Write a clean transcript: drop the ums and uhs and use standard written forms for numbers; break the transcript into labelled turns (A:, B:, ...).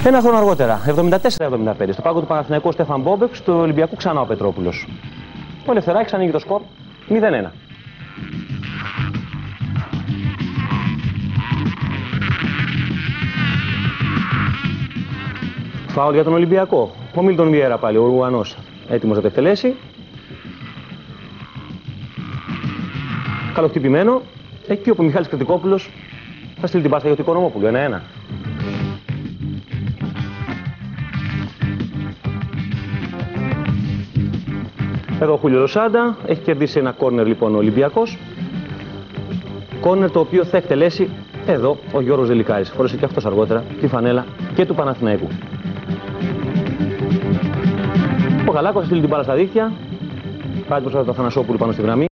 A: Ένα χρόνο αργότερα, 74-75, στο πάγκο του Παναθηναϊκού Στέφαν Μπόμπεκ, στο Ολυμπιακού ξανά ο Πετρόπουλος. Ο Ελευθεράκης ανοίγει το σκορ 0-1. Φάουλ για τον Ολυμπιακό. Ο Μίλτον Βιέρα πάλι, ο Ουρουγανός, έτοιμος να το εκτελέσει. Καλοχτυπημένο. Εκεί όπου ο Μιχάλης Κρητικόπουλος θα στείλει την πάστα για το Οικονομόπουλο. 1-1. Εδώ ο Χούλιο Λοσάντα έχει κερδίσει ένα κόρνερ λοιπόν ο Ολυμπιακός. Κόρνερ το οποίο θα εκτελέσει εδώ ο Γιώργος Δελικάρης. Φόρεσε και αυτός αργότερα τη φανέλα και του Παναθηναϊκού. Ο Γαλάκος θα στείλει την μπάλα στα δίχτυα. Πάει μπροστά του Αθανασόπουλου πάνω στη γραμμή.